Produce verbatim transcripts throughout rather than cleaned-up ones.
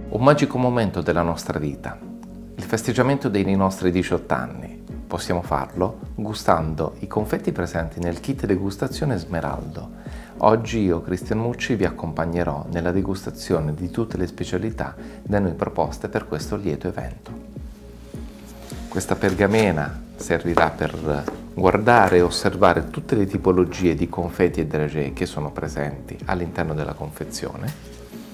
Un magico momento della nostra vita, il festeggiamento dei nostri diciotto anni. Possiamo farlo gustando i confetti presenti nel kit degustazione Smeraldo. Oggi io, Cristian Mucci, vi accompagnerò nella degustazione di tutte le specialità da noi proposte per questo lieto evento. Questa pergamena servirà per guardare e osservare tutte le tipologie di confetti e dragée che sono presenti all'interno della confezione.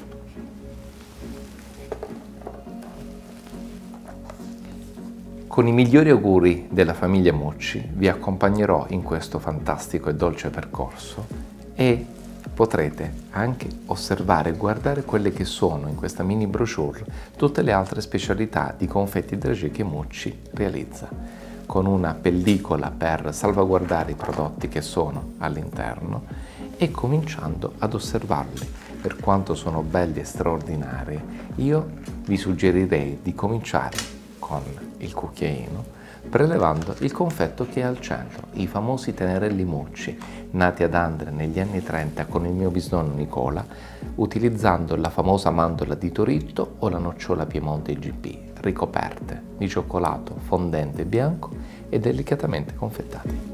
Con i migliori auguri della famiglia Mucci vi accompagnerò in questo fantastico e dolce percorso e potrete anche osservare e guardare quelle che sono in questa mini brochure tutte le altre specialità di confetti dragée che Mucci realizza, con una pellicola per salvaguardare i prodotti che sono all'interno e cominciando ad osservarli per quanto sono belli e straordinari. Io vi suggerirei di cominciare con il cucchiaino, prelevando il confetto che è al centro, i famosi tenerelli Mucci, nati ad Andria negli anni trenta con il mio bisnonno Nicola, utilizzando la famosa mandorla di Toritto o la nocciola Piemonte G P, ricoperte di cioccolato fondente bianco e delicatamente confettati.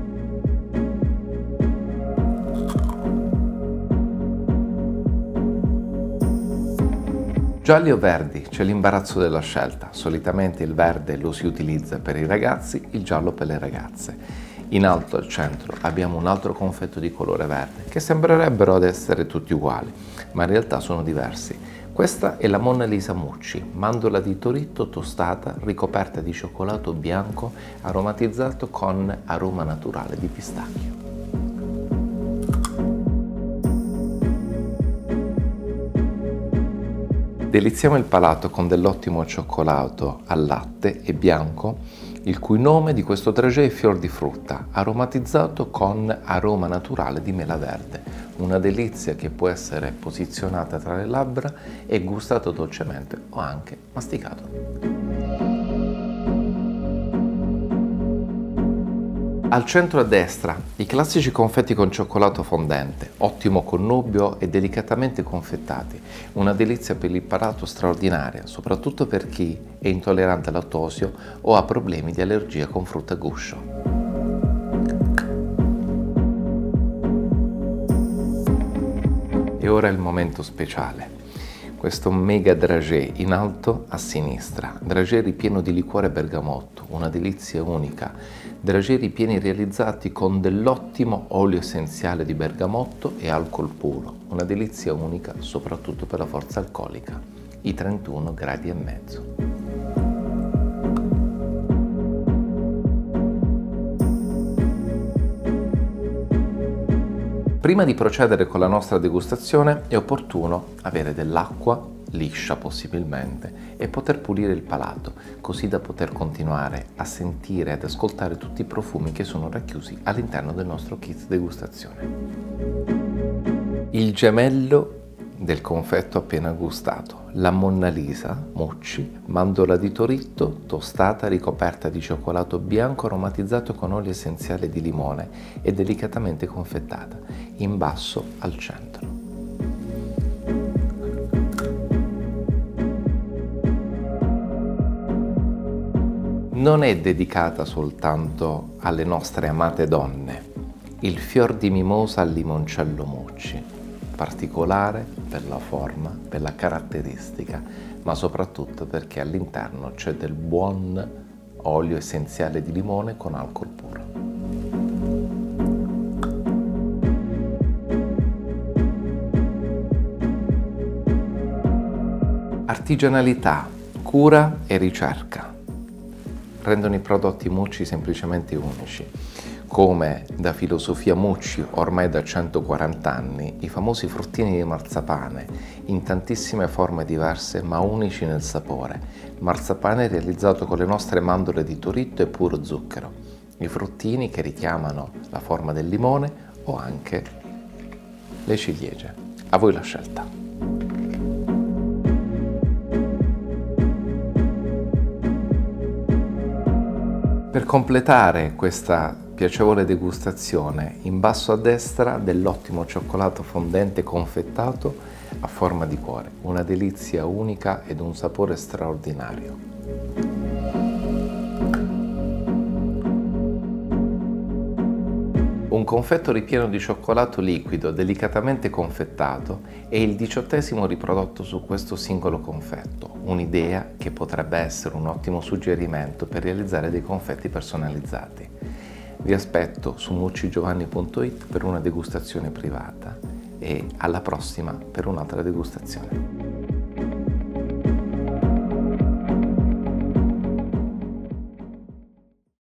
Gialli o verdi? C'è l'imbarazzo della scelta. Solitamente il verde lo si utilizza per i ragazzi, il giallo per le ragazze. In alto al centro abbiamo un altro confetto di colore verde, che sembrerebbero ad essere tutti uguali, ma in realtà sono diversi. Questa è la Mona Lisa Mucci, mandorla di Toritto tostata, ricoperta di cioccolato bianco, aromatizzato con aroma naturale di pistacchio. Deliziamo il palato con dell'ottimo cioccolato al latte e bianco, il cui nome di questo dragée è fior di frutta, aromatizzato con aroma naturale di mela verde. Una delizia che può essere posizionata tra le labbra e gustato dolcemente o anche masticato. Al centro a destra, i classici confetti con cioccolato fondente, ottimo connubio e delicatamente confettati, una delizia per il palato straordinaria, soprattutto per chi è intollerante al lattosio o ha problemi di allergia con frutta a guscio. E ora è il momento speciale. Questo mega dragée in alto a sinistra, dragée ripieno di liquore bergamotto, una delizia unica, dragée ripieni realizzati con dell'ottimo olio essenziale di bergamotto e alcol puro, una delizia unica soprattutto per la forza alcolica, i trentuno gradi e mezzo. Prima di procedere con la nostra degustazione è opportuno avere dell'acqua liscia possibilmente e poter pulire il palato, così da poter continuare a sentire e ad ascoltare tutti i profumi che sono racchiusi all'interno del nostro kit degustazione. Il gemello del confetto appena gustato, la Mona Lisa Mucci, mandorla di Toritto tostata ricoperta di cioccolato bianco aromatizzato con olio essenziale di limone e delicatamente confettata, in basso al centro. Non è dedicata soltanto alle nostre amate donne, il fior di mimosa al limoncello Mucci, particolare per la forma, per la caratteristica, ma soprattutto perché all'interno c'è del buon olio essenziale di limone con alcol puro. Artigianalità, cura e ricerca rendono i prodotti Mucci semplicemente unici. Come da filosofia Mucci ormai da centoquaranta anni, i famosi fruttini di marzapane in tantissime forme diverse ma unici nel sapore. Marzapane realizzato con le nostre mandorle di Toritto e puro zucchero. I fruttini che richiamano la forma del limone o anche le ciliegie. A voi la scelta. Per completare questa piacevole degustazione in basso a destra dell'ottimo cioccolato fondente confettato a forma di cuore, una delizia unica ed un sapore straordinario. Un confetto ripieno di cioccolato liquido delicatamente confettato è il diciottesimo riprodotto su questo singolo confetto, un'idea che potrebbe essere un ottimo suggerimento per realizzare dei confetti personalizzati. Vi aspetto su muccigiovanni punto it per una degustazione privata e alla prossima per un'altra degustazione.